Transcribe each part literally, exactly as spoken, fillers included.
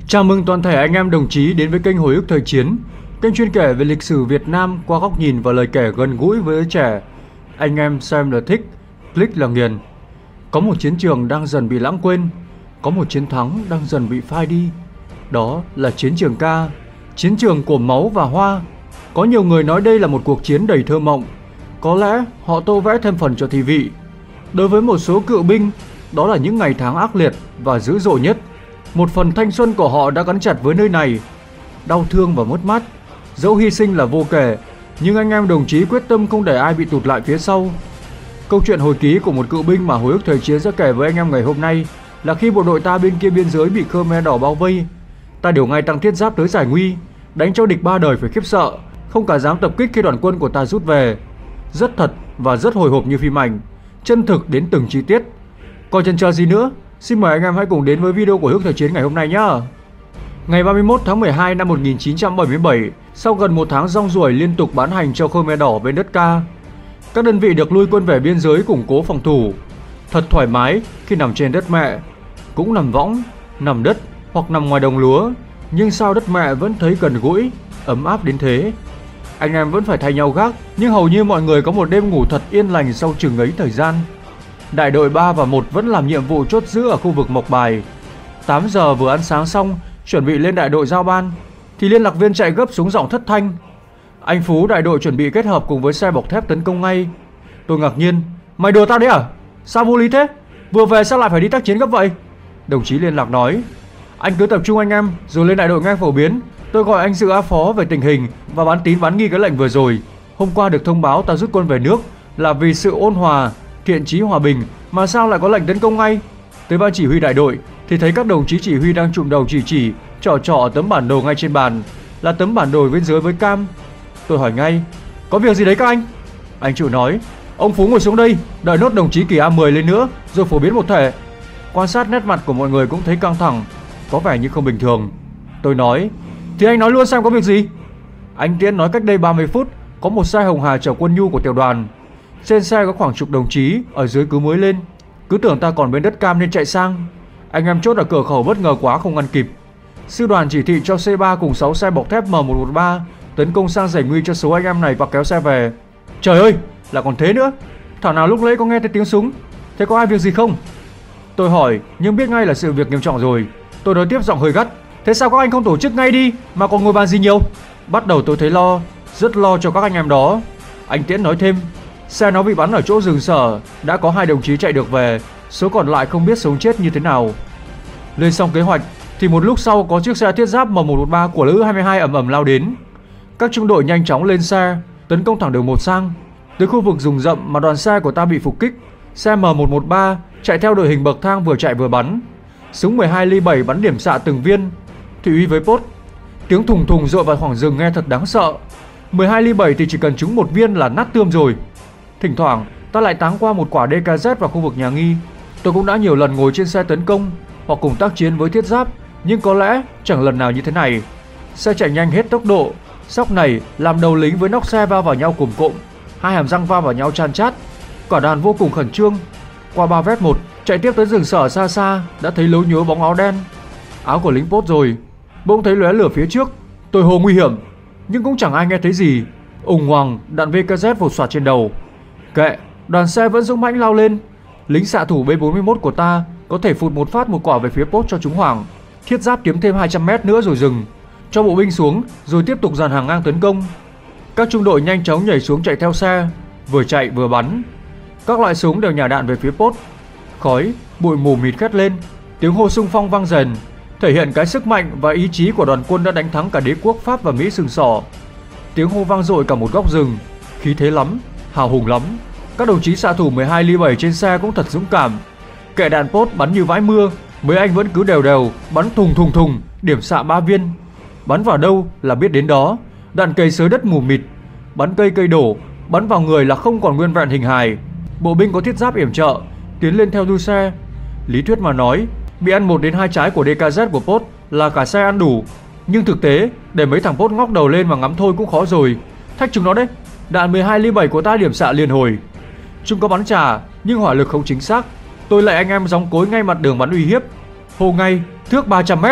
Chào mừng toàn thể anh em đồng chí đến với kênh Hồi ức Thời Chiến, kênh chuyên kể về lịch sử Việt Nam qua góc nhìn và lời kể gần gũi với giới trẻ. Anh em xem là thích, click là nghiền. Có một chiến trường đang dần bị lãng quên, có một chiến thắng đang dần bị phai đi. Đó là chiến trường Ca, chiến trường của máu và hoa. Có nhiều người nói đây là một cuộc chiến đầy thơ mộng. Có lẽ họ tô vẽ thêm phần cho thi vị. Đối với một số cựu binh, đó là những ngày tháng ác liệt và dữ dội nhất. Một phần thanh xuân của họ đã gắn chặt với nơi này. Đau thương và mất mát, dẫu hy sinh là vô kể, nhưng anh em đồng chí quyết tâm không để ai bị tụt lại phía sau. Câu chuyện hồi ký của một cựu binh mà Hồi ức Thời Chiến sẽ kể với anh em ngày hôm nay là khi bộ đội ta bên kia biên giới bị Khmer Đỏ bao vây, ta điều ngay tăng thiết giáp tới giải nguy, đánh cho địch ba đời phải khiếp sợ, không cả dám tập kích khi đoàn quân của ta rút về. Rất thật và rất hồi hộp như phim ảnh, chân thực đến từng chi tiết. Còn chần chờ gì nữa, xin mời anh em hãy cùng đến với video của Hồi ức Thời Chiến ngày hôm nay nhé. Ngày ba mươi mốt tháng mười hai năm một nghìn chín trăm bảy mươi bảy, sau gần một tháng rong ruổi liên tục bán hành cho Khmer Đỏ bên đất Ca, các đơn vị được lui quân về biên giới củng cố phòng thủ. Thật thoải mái khi nằm trên đất mẹ, cũng nằm võng, nằm đất hoặc nằm ngoài đồng lúa, nhưng sao đất mẹ vẫn thấy gần gũi, ấm áp đến thế. Anh em vẫn phải thay nhau gác, nhưng hầu như mọi người có một đêm ngủ thật yên lành sau chừng ấy thời gian. Đại đội ba và một vẫn làm nhiệm vụ chốt giữ ở khu vực Mộc Bài. tám giờ vừa ăn sáng xong, chuẩn bị lên đại đội giao ban, thì liên lạc viên chạy gấp xuống giọng thất thanh: "Anh Phú, đại đội chuẩn bị kết hợp cùng với xe bọc thép tấn công ngay." Tôi ngạc nhiên: "Mày đùa tao đấy à? Sao vô lý thế? Vừa về sao lại phải đi tác chiến gấp vậy?" Đồng chí liên lạc nói: "Anh cứ tập trung anh em rồi lên đại đội nghe phổ biến. Tôi gọi anh dự á phó về tình hình và bán tín bán nghi cái lệnh vừa rồi. Hôm qua được thông báo ta rút quân về nước là vì sự ôn hòa, thiện chí hòa bình, mà sao lại có lệnh tấn công ngay?" Tới ban chỉ huy đại đội thì thấy các đồng chí chỉ huy đang trụm đầu chỉ chỉ trỏ trỏ tấm bản đồ ngay trên bàn, là tấm bản đồ bên dưới với cam. Tôi hỏi ngay: "Có việc gì đấy các anh?" Anh chủ nói: "Ông Phú ngồi xuống đây, đợi nốt đồng chí Kỳ A mười lên nữa rồi phổ biến một thể." Quan sát nét mặt của mọi người cũng thấy căng thẳng, có vẻ như không bình thường. Tôi nói: "Thì anh nói luôn xem có việc gì." Anh Tiễn nói cách đây ba mươi phút có một xe Hồng Hà chở quân nhu của tiểu đoàn. Trên xe có khoảng chục đồng chí, ở dưới cứ mới lên. Cứ tưởng ta còn bên đất Cam nên chạy sang. Anh em chốt ở cửa khẩu bất ngờ quá không ngăn kịp. Sư đoàn chỉ thị cho C ba cùng sáu xe bọc thép M một một ba tấn công sang giải nguy cho số anh em này và kéo xe về. Trời ơi, là còn thế nữa. Thảo nào lúc nãy có nghe thấy tiếng súng. Thế có ai việc gì không? Tôi hỏi nhưng biết ngay là sự việc nghiêm trọng rồi. Tôi nói tiếp giọng hơi gắt: "Thế sao các anh không tổ chức ngay đi mà còn ngồi bàn gì nhiều?" Bắt đầu tôi thấy lo, rất lo cho các anh em đó. Anh Tiễn nói thêm: "Xe nó bị bắn ở chỗ rừng sở, đã có hai đồng chí chạy được về, số còn lại không biết sống chết như thế nào." Lên xong kế hoạch thì một lúc sau có chiếc xe thiết giáp M một một ba của Lữ hai mươi hai ầm ầm lao đến. Các trung đội nhanh chóng lên xe tấn công thẳng đường một sang. Tới khu vực rừng rậm mà đoàn xe của ta bị phục kích, xe M một một ba chạy theo đội hình bậc thang vừa chạy vừa bắn. Súng mười hai ly bảy bắn điểm xạ từng viên. Thị uy với Pốt: "Tiếng thùng thùng dội vào khoảng rừng nghe thật đáng sợ. mười hai ly bảy thì chỉ cần trúng một viên là nát tươm rồi." Thỉnh thoảng ta lại táng qua một quả đê ca dét vào khu vực nhà nghi. Tôi cũng đã nhiều lần ngồi trên xe tấn công hoặc cùng tác chiến với thiết giáp, nhưng có lẽ chẳng lần nào như thế này. Xe chạy nhanh hết tốc độ, sóc này làm đầu lính với nóc xe va vào nhau cùm cụm, hai hàm răng va vào nhau chan chát. Cả đoàn vô cùng khẩn trương. Qua ba vét một chạy tiếp tới rừng sở xa xa đã thấy lố nhố bóng áo đen. Áo của lính Pốt rồi. Bỗng thấy lóe lửa phía trước. Tôi hô nguy hiểm, nhưng cũng chẳng ai nghe thấy gì. Ùng ngoằng đạn vê ca dét vụt xoạt trên đầu. Kệ, đoàn xe vẫn dũng mãnh lao lên. Lính xạ thủ B bốn mươi mốt của ta có thể phụt một phát một quả về phía Pốt cho chúng hoảng. Thiết giáp kiếm thêm hai trăm mét nữa rồi dừng, cho bộ binh xuống rồi tiếp tục dàn hàng ngang tấn công. Các trung đội nhanh chóng nhảy xuống chạy theo xe, vừa chạy vừa bắn. Các loại súng đều nhả đạn về phía Pốt. Khói, bụi mù mịt khét lên, tiếng hô xung phong vang rền, thể hiện cái sức mạnh và ý chí của đoàn quân đã đánh thắng cả đế quốc Pháp và Mỹ sừng sỏ. Tiếng hô vang dội cả một góc rừng, khí thế lắm, hào hùng lắm. Các đồng chí xạ thủ mười hai ly bảy trên xe cũng thật dũng cảm. Kệ đạn Pốt bắn như vãi mưa, mấy anh vẫn cứ đều đều bắn thùng thùng thùng, điểm xạ ba viên. Bắn vào đâu là biết đến đó. Đạn cây xới đất mù mịt, bắn cây cây đổ, bắn vào người là không còn nguyên vẹn hình hài. Bộ binh có thiết giáp yểm trợ tiến lên theo đuôi xe. Lý thuyết mà nói, bị ăn một đến hai trái của đê ca dét của Pốt là cả xe ăn đủ. Nhưng thực tế, để mấy thằng Pốt ngóc đầu lên mà ngắm thôi cũng khó rồi. Thách chúng nó đấy. Đạn mười hai ly bảy của ta điểm xạ liền hồi. Chúng có bắn trả nhưng hỏa lực không chính xác. Tôi lại anh em gióng cối ngay mặt đường bắn uy hiếp. Hô ngay: "Thước ba trăm mét,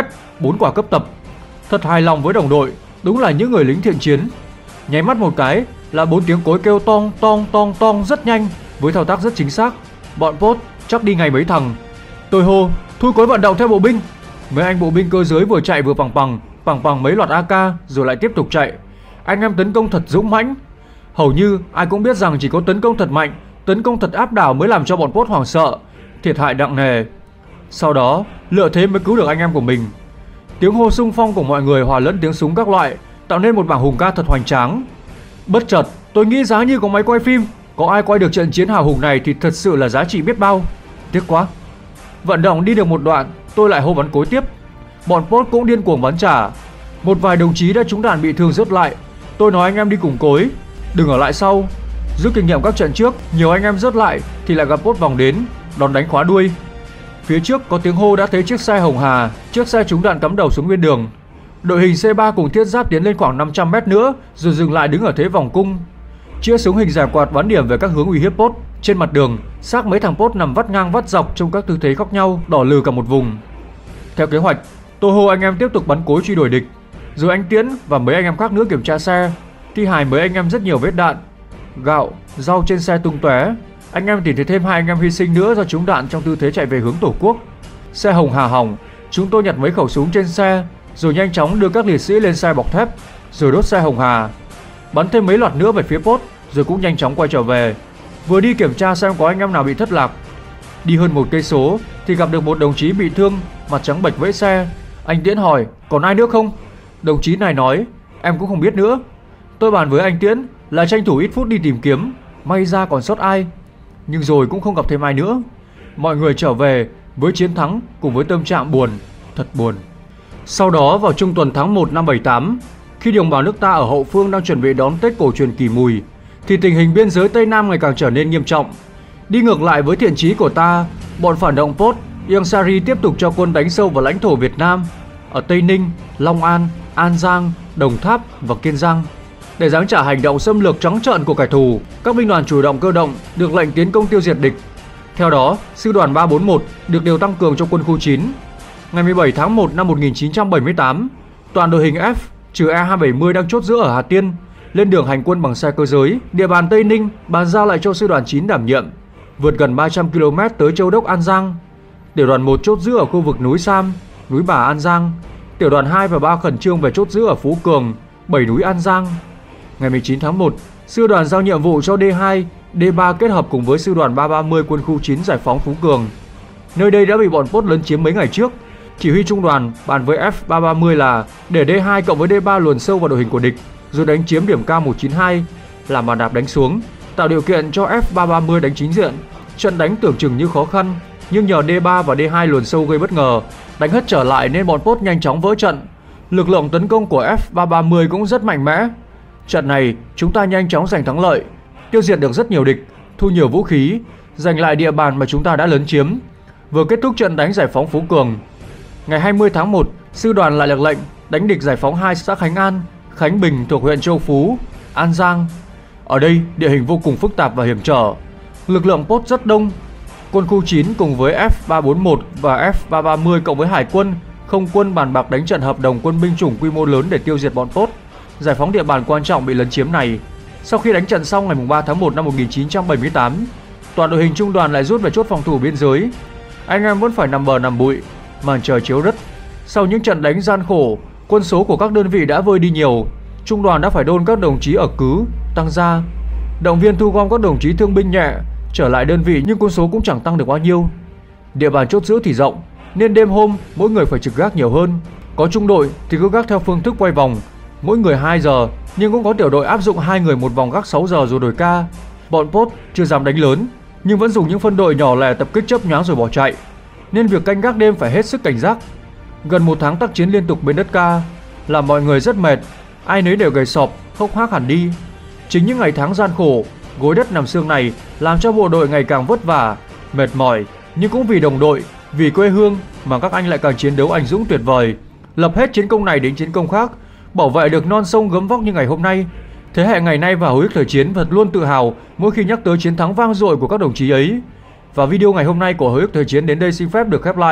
bốn quả cấp tập. Thật hài lòng với đồng đội, đúng là những người lính thiện chiến. Nháy mắt một cái là bốn tiếng cối kêu tong tong tong tong rất nhanh, với thao tác rất chính xác. Bọn Pốt chắc đi ngày mấy thằng. Tôi hô, thui cối vận động theo bộ binh. Mấy anh bộ binh cơ giới vừa chạy vừa bằng bằng, bằng bằng mấy loạt a ca rồi lại tiếp tục chạy. Anh em tấn công thật dũng mãnh. Hầu như ai cũng biết rằng chỉ có tấn công thật mạnh, tấn công thật áp đảo mới làm cho bọn Pốt hoảng sợ, thiệt hại nặng nề. Sau đó, lựa thế mới cứu được anh em của mình. Tiếng hô xung phong của mọi người hòa lẫn tiếng súng các loại, tạo nên một bảng hùng ca thật hoành tráng. Bất chợt, tôi nghĩ giá như có máy quay phim, có ai quay được trận chiến hào hùng này thì thật sự là giá trị biết bao. Tiếc quá. Vận động đi được một đoạn, tôi lại hô bắn cối tiếp. Bọn Pốt cũng điên cuồng bắn trả. Một vài đồng chí đã trúng đạn bị thương rớt lại. Tôi nói anh em đi cùng cối, đừng ở lại sau. Rút kinh nghiệm các trận trước, nhiều anh em rớt lại thì lại gặp Pốt vòng đến, đòn đánh khóa đuôi. Phía trước có tiếng hô đã thấy chiếc xe Hồng Hà, chiếc xe trúng đạn cắm đầu xuống nguyên đường. Đội hình C ba cùng thiết giáp tiến lên khoảng năm trăm mét nữa rồi dừng lại đứng ở thế vòng cung. Chĩa súng hình rải quạt bắn điểm về các hướng uy hiếp Pốt. Trên mặt đường, xác mấy thằng Pốt nằm vắt ngang vắt dọc trong các tư thế khác nhau, đỏ lừ cả một vùng. Theo kế hoạch, tôi hô anh em tiếp tục bắn cối truy đuổi địch, rồi anh Tiễn và mấy anh em khác nữa kiểm tra xe. Thi hài mấy anh em rất nhiều vết đạn, gạo, rau trên xe tung tóe. Anh em tìm thấy thêm hai anh em hy sinh nữa do trúng đạn trong tư thế chạy về hướng Tổ quốc. Xe Hồng Hà hỏng, chúng tôi nhặt mấy khẩu súng trên xe, rồi nhanh chóng đưa các liệt sĩ lên xe bọc thép, rồi đốt xe Hồng Hà, bắn thêm mấy loạt nữa về phía Pốt, rồi cũng nhanh chóng quay trở về. Vừa đi kiểm tra xem có anh em nào bị thất lạc. Đi hơn một cây số thì gặp được một đồng chí bị thương, mặt trắng bệch vẫy xe. Anh Tiễn hỏi còn ai nữa không? Đồng chí này nói em cũng không biết nữa. Tôi bàn với anh Tiễn là tranh thủ ít phút đi tìm kiếm, may ra còn sót ai. Nhưng rồi cũng không gặp thêm ai nữa. Mọi người trở về với chiến thắng cùng với tâm trạng buồn, thật buồn. Sau đó vào trung tuần tháng một năm bảy tám, khi đồng bào nước ta ở hậu phương đang chuẩn bị đón Tết cổ truyền Kỷ Mùi, thì tình hình biên giới Tây Nam ngày càng trở nên nghiêm trọng. Đi ngược lại với thiện chí của ta, bọn phản động Pốt, Iang Sari tiếp tục cho quân đánh sâu vào lãnh thổ Việt Nam ở Tây Ninh, Long An, An Giang, Đồng Tháp và Kiên Giang. Để giáng trả hành động xâm lược trắng trợn của kẻ thù, các binh đoàn chủ động cơ động được lệnh tiến công tiêu diệt địch. Theo đó, sư đoàn ba bốn mốt được điều tăng cường cho quân khu chín. Ngày mười bảy tháng một năm một nghìn chín trăm bảy mươi tám, toàn đội hình F trừ E hai bảy mươi đang chốt giữ ở Hà Tiên lên đường hành quân bằng xe cơ giới, địa bàn Tây Ninh bàn giao lại cho sư đoàn chín đảm nhiệm, vượt gần ba trăm ki lô mét tới Châu Đốc An Giang. Tiểu đoàn một chốt giữ ở khu vực núi Sam, núi Bà An Giang. Tiểu đoàn hai và ba khẩn trương về chốt giữ ở Phú Cường, Bảy Núi An Giang. Ngày mười chín tháng một, sư đoàn giao nhiệm vụ cho D hai, D ba kết hợp cùng với sư đoàn ba ba mươi quân khu chín giải phóng Phú Cường. Nơi đây đã bị bọn Pốt lấn chiếm mấy ngày trước. Chỉ huy trung đoàn bàn với F ba ba mươi là để D hai cộng với D ba luồn sâu vào đội hình của địch, rồi đánh chiếm điểm K một chín hai, làm bàn đạp đánh xuống, tạo điều kiện cho F ba ba mươi đánh chính diện. Trận đánh tưởng chừng như khó khăn, nhưng nhờ D ba và D hai luồn sâu gây bất ngờ, đánh hất trở lại nên bọn Pốt nhanh chóng vỡ trận. Lực lượng tấn công của F ba ba mươi cũng rất mạnh mẽ. Trận này chúng ta nhanh chóng giành thắng lợi, tiêu diệt được rất nhiều địch, thu nhiều vũ khí, giành lại địa bàn mà chúng ta đã lấn chiếm. Vừa kết thúc trận đánh giải phóng Phú Cường, ngày hai mươi tháng một, sư đoàn lại được lệnh đánh địch giải phóng hai xã Khánh An, Khánh Bình thuộc huyện Châu Phú, An Giang. Ở đây địa hình vô cùng phức tạp và hiểm trở, lực lượng Pốt rất đông. Quân khu chín cùng với F ba bốn mốt và F ba ba mươi cộng với hải quân, không quân bàn bạc đánh trận hợp đồng quân binh chủng quy mô lớn để tiêu diệt bọn Pốt, giải phóng địa bàn quan trọng bị lấn chiếm này. Sau khi đánh trận xong ngày ba tháng một năm một nghìn chín trăm bảy mươi tám, toàn đội hình trung đoàn lại rút về chốt phòng thủ biên giới. Anh em vẫn phải nằm bờ nằm bụi, màn trời chiếu đất. Sau những trận đánh gian khổ, quân số của các đơn vị đã vơi đi nhiều. Trung đoàn đã phải đôn các đồng chí ở cứ, tăng gia, động viên thu gom các đồng chí thương binh nhẹ trở lại đơn vị, nhưng quân số cũng chẳng tăng được bao nhiêu. Địa bàn chốt giữ thì rộng, nên đêm hôm mỗi người phải trực gác nhiều hơn. Có trung đội thì cứ gác theo phương thức quay vòng, mỗi người hai giờ, nhưng cũng có tiểu đội áp dụng hai người một vòng gác sáu giờ rồi đổi ca. Bọn Pốt chưa dám đánh lớn, nhưng vẫn dùng những phân đội nhỏ lẻ tập kích chớp nhoáng rồi bỏ chạy, nên việc canh gác đêm phải hết sức cảnh giác. Gần một tháng tác chiến liên tục bên đất Ca làm mọi người rất mệt, ai nấy đều gầy sọp, hốc hác hẳn đi. Chính những ngày tháng gian khổ, gối đất nằm xương này làm cho bộ đội ngày càng vất vả, mệt mỏi, nhưng cũng vì đồng đội, vì quê hương mà các anh lại càng chiến đấu anh dũng tuyệt vời, lập hết chiến công này đến chiến công khác, bảo vệ được non sông gấm vóc như ngày hôm nay. Thế hệ ngày nay và hồi ức thời chiến thật luôn tự hào mỗi khi nhắc tới chiến thắng vang dội của các đồng chí ấy. Và video ngày hôm nay của hồi ức thời chiến đến đây xin phép được khép lại.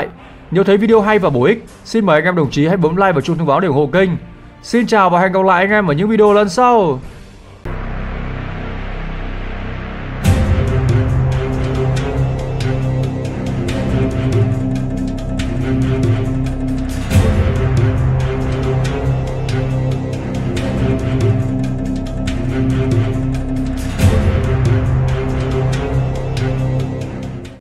Nếu thấy video hay và bổ ích, xin mời anh em đồng chí hãy bấm like và chuông thông báo để ủng hộ kênh. Xin chào và hẹn gặp lại anh em ở những video lần sau.